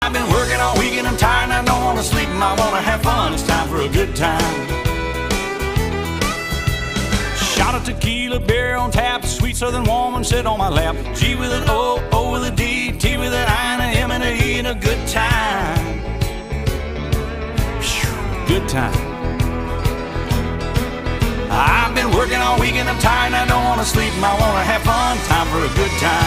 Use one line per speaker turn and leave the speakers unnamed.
I've been working all week and I'm tired and I don't want to sleep and I want to have fun. It's time for a good time. Shot of tequila, beer on tap, sweet southern woman sit on my lap. G with an O, O with a D, T with an I and a M and a E, and a good time. Whew, good time. I've been working all week and I'm tired and I don't want to sleep and I want to have fun. Time for a good time.